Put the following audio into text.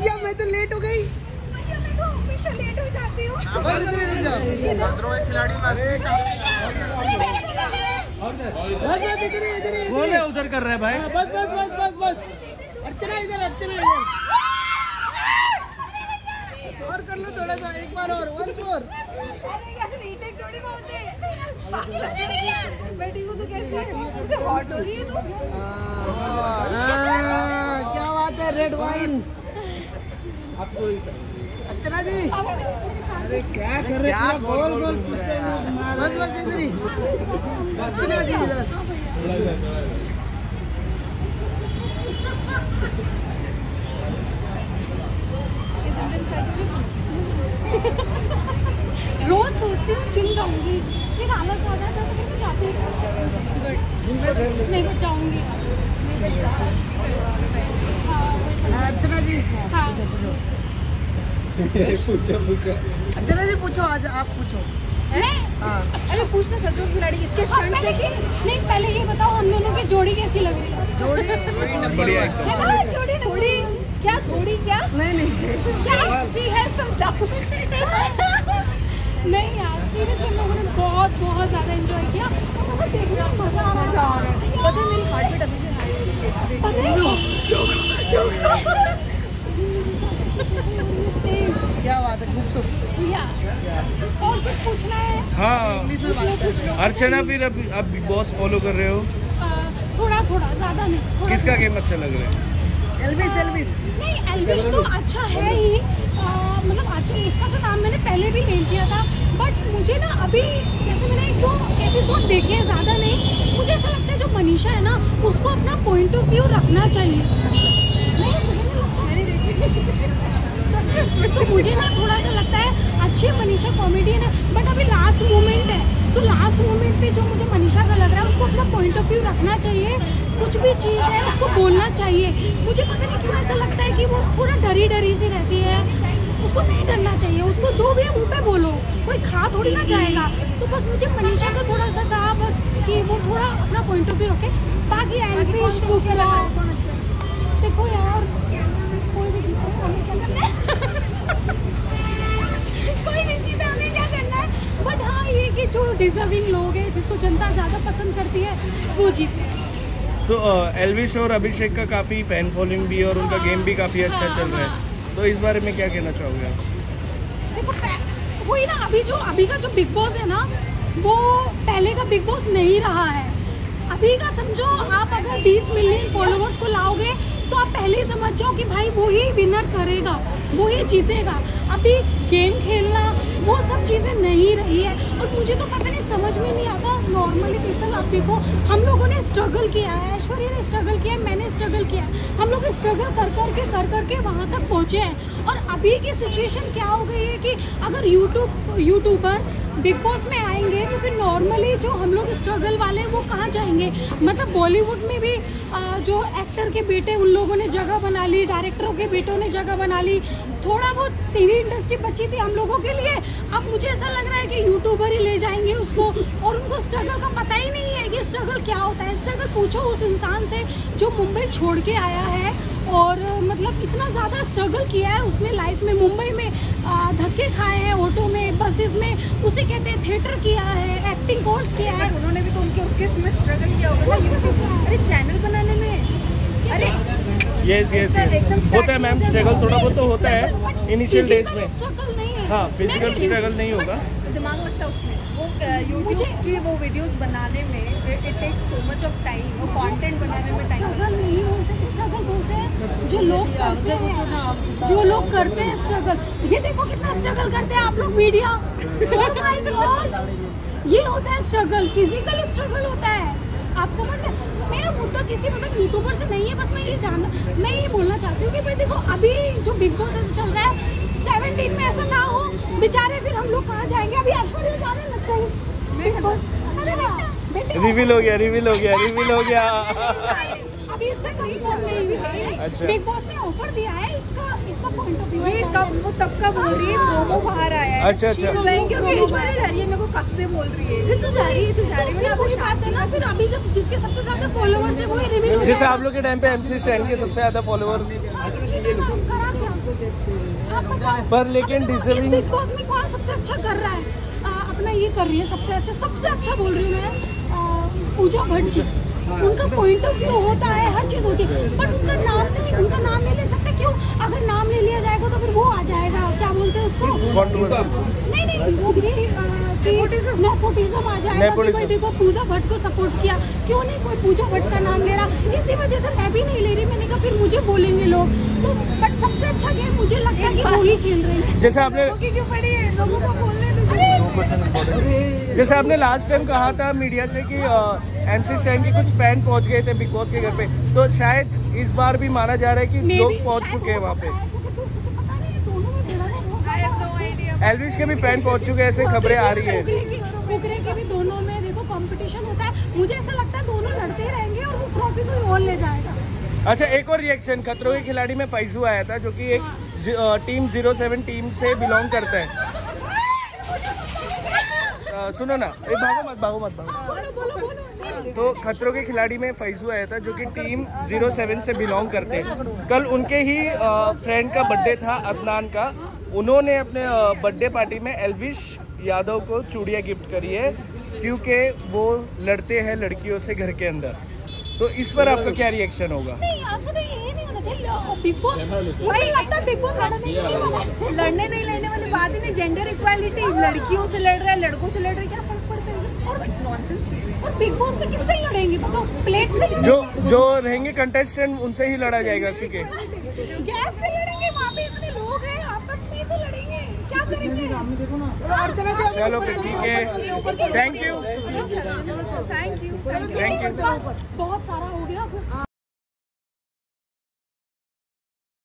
भैया मैं तो लेट हो गई। भैया मैं तो हमेशा लेट हो जाती हूँ। खिलाड़ी उधर कर रहा है भाई। बस बस बस बस बस। अर्चना इधर, अर्चना इधर। और कर लो थोड़ा सा, एक बार और, वन मोर। बेटी को तो कैसे हॉट हो रही है तू? क्या बात है, रेड वाइन। अर्चना जी अरे क्या कर रहे हैं, गोल गोल बस बस इधर ही। अर्चना जी इधर। रोज सोचती हूँ जिम जाऊंगी, फिर आलस आ जाता है तो मैं जाती हूँ। नहीं बच जाऊंगी। अर्चना जी हाँ पूछो। अर्चना जी पूछो, आज आप पूछो। हाँ अच्छा पूछना था तो खिलाड़ी इसके स्टंट देखिए। नहीं पहले ये बताओ हम दोनों की जोड़ी कैसी लग रही है? जोड़ी बढ़िया है ना? जोड़ी थोड़ी क्या, थोड़ी क्या नहीं क्या भी है सब नहीं यार, सीरियसली हम लोगों ने बहुत ज़्यादा एंजॉय किया। बहुत देखने में मज़ा आ रहा है। पता है मेरी हार्ट बीट अभी भी पता है क्या बात है, खूबसूरत। और कुछ पूछना है? हाँ अर्चना, फिर अब बिग बॉस फॉलो कर रहे हो? थोड़ा ज़्यादा नहीं। किसका गेम अच्छा लग रहा है? एल्विस नहीं एल्विस तो अच्छा है ही, मतलब अच्छा उसका तो नाम मैंने पहले भी ले लिया था। बट मुझे ना अभी जैसे मैंने 1-2 एपिसोड देखे हैं, ज़्यादा नहीं, मुझे ऐसा लगता है जो मनीषा है ना उसको अपना पॉइंट ऑफ व्यू रखना चाहिए। नहीं मुझे नहीं लगता, मैंने देखी तो मुझे ना थोड़ा सा लगता है अच्छी मनीषा कॉमेडियन है, बट अभी लास्ट मोमेंट है तो लास्ट मोमेंट पे जो मुझे मनीषा का लग रहा है उसको अपना पॉइंट ऑफ व्यू रखना चाहिए। कुछ भी चीज़ है उसको बोलना चाहिए। मुझे पता नहीं क्यों ऐसा लगता है कि वो थोड़ा डरी सी रहती है, उसको नहीं डरना चाहिए। उसको जो भी है मुँह पे बोलो, कोई खा थोड़ी ना जाएगा। तो बस मुझे मनीषा का थोड़ा सा था बस कि वो थोड़ा अपना पॉइंट ऑफ व्यू रखे। बाकी एल्विश देखो यार कोई भी जीते हमें क्या करना है कोई भी जीते हमें क्या करना है। बट हाँ ये कि जो डिजर्विंग लोग हैं जिसको जनता ज़्यादा पसंद करती है वो जीते। तो एल्विश और अभिषेक का काफी फैन फॉलोइंग भी है और उनका गेम भी काफी अच्छा चल रहा है, तो इस बारे में क्या कहना चाहोगे आप? देखो वही ना, अभी का जो बिग बॉस है ना वो पहले का बिग बॉस नहीं रहा है। अभी का समझो आप अगर 20 मिलियन फॉलोअर्स को लाओगे तो आप पहले ही समझ जाओ कि भाई वो ही विनर करेगा, वो ही जीतेगा। अभी गेम खेलना वो सब चीज़ें नहीं रही है। और मुझे तो पता नहीं, समझ में नहीं आता। नॉर्मली पीपल आप देखो, हम लोगों ने स्ट्रगल किया है, ऐश्वर्या ने स्ट्रगल किया है, मैंने स्ट्रगल किया है, हम लोग स्ट्रगल कर करके वहाँ तक पहुँचे हैं। और अभी की सिचुएशन क्या हो गई है कि अगर यूट्यूबर बिग बॉस में आएंगे तो फिर नॉर्मली जो हम लोग स्ट्रगल वाले हैं वो कहाँ जाएंगे? मतलब बॉलीवुड में भी जो एक्टर के बेटे उन लोगों ने जगह बना ली, डायरेक्टरों के बेटों ने जगह बना ली, थोड़ा बहुत टीवी इंडस्ट्री बची थी हम लोगों के लिए। अब मुझे ऐसा लग रहा है कि यूट्यूबर ही ले जाएंगे उसको, और उनको स्ट्रगल का पता ही नहीं है कि स्ट्रगल क्या होता है। स्ट्रगल पूछो उस इंसान से जो मुंबई छोड़ के आया है और मतलब इतना ज़्यादा स्ट्रगल किया है उसने लाइफ में। मुंबई में धक्के खाए हैं, ऑटो में, बसेस में, उसे कहते हैं थिएटर किया है, एक्टिंग कोर्स किया है। उन्होंने भी तो उनके उसके इसमें स्ट्रगल किया होगा ना यूट्यूब, अरे चैनल बनाने में। अरे यस होता है मैम, स्ट्रगल थोड़ा बहुत तो होता है इनिशियल डेज में। स्ट्रगल नहीं है, हाँ फिजिकल स्ट्रगल नहीं होगा, दिमाग लगता है उसमें। वो यूट्यूब की वो वीडियोस बनाने में it takes so much of time, वो कंटेंट बनाने में टाइम स्ट्रगल नहीं होता। स्ट्रगल बोलते हैं जो लोग करते हैं, जो लोग करते हैं स्ट्रगल। ये देखो कितना स्ट्रगल करते हैं आप लोग मीडिया। ये होता है स्ट्रगल, फिजिकल स्ट्रगल होता है। आप समझ रहे? मेरा मुद्दा किसी मतलब यूट्यूबर से नहीं है, बस मैं ये बोलना चाहती हूँ कि भाई देखो अभी जो बिग बॉस चल रहा है 17 में ऐसा ना हो बेचारे, फिर हम लोग कहाँ जाएंगे? अभी ऐश्वर्या जाने लगता है। रिवील हो गया अभी इसका कहीं फॉर्म नहीं हुई। अच्छा। बिग बॉस ने ऑफर दिया है, इसका पॉइंट ऑफ व्यू ये कब वो तब का बोल रही है, प्रोमो बाहर आया है। अच्छा। ऐश्वर्या जा रही है, मेरे को कब से बोल रही है तू जा रही है मैंने आपको बात है ना। फिर अभी जब जिसके सबसे ज्यादा फॉलोवर्स है वो ही रिवील हो जैसे आप लोग के टाइम पे MC स्टैंड के सबसे ज्यादा फॉलोअर्स। करा क्या? पर लेकिन डिजर्विंग बिग बॉस में कौन सबसे अच्छा कर रहा है? अपना ये कर रही है सबसे अच्छा बोल रही हूँ मैं, पूजा भट्ट जी। उनका पॉइंट ऑफ व्यू होता है, हर चीज होती है, बट उनका नाम नहीं ले सकते। क्यों? अगर नाम ले लिया जाएगा तो फिर वो आ जाएगा, क्या बोलते हैं उसको, नहीं वो भी नेपोटिज्म आ जाएगा कि भाई देखो पूजा भट्ट को सपोर्ट किया, क्यों नहीं कोई पूजा भट्ट का नाम ले रहा। इसी वजह से मैं भी नहीं ले रही। मैंने कहा फिर मुझे बोलेंगे लोग, तो बट सबसे अच्छा गेम मुझे लगता है कि वो ही खेल रहे हैं। जैसे आपने क्यों पड़ी है लोगों को बोलने जैसे आपने लास्ट टाइम कहा था मीडिया से कि MC स्टैन के कुछ फैन पहुंच गए थे बिग बॉस के घर पे, तो शायद इस बार भी माना जा रहा है कि लोग पहुंच चुके हैं वहाँ पे। एल्विश के भी फैन पहुंच चुके हैं, ऐसे खबरें आ रही है। फुकरे के भी दोनों में देखो कंपटीशन होता है। मुझे ऐसा लगता है दोनों लड़ते रहेंगे और वो ट्रॉफी कोई और ले जाएगा। अच्छा, एक और रिएक्शन, खतरों के खिलाड़ी में फैजू आया था जो कि एक टीम 07 टीम से बिलोंग करता है। सुनो ना, भागो मत। तो खतरों के खिलाड़ी में फैजू आया था जो कि टीम 07 से बिलोंग करते हैं। कल उनके ही फ्रेंड का बर्थडे था, अदनान का। उन्होंने अपने बर्थडे पार्टी में एल्विश यादव को चूड़ियाँ गिफ्ट करी है क्योंकि वो लड़ते हैं लड़कियों से घर के अंदर। तो इस पर आपका क्या रिएक्शन होगा? बिग बॉस मुझे लगता है बिग बॉस लड़ने नहीं वाली बात ही नहीं। जेंडर इक्वालिटी, लड़कियों से लड़ रहा है, लड़कों से लड़ रहा है, क्या फर्क पड़ता है? और नॉनसेंस। और बिग बॉस में किससे लड़ेंगे बताओ? प्लेट से जो रहेंगे कंटेस्टेंट उनसे ही लड़ा जाएगा। क्योंकि गैस से लड़ेंगे, वहाँ पे इतने लोग हैं, आपस में तो लड़ेंगे, क्या करेंगे? चलो फिर ठीक है, थैंक यू। बहुत सारा हो गया।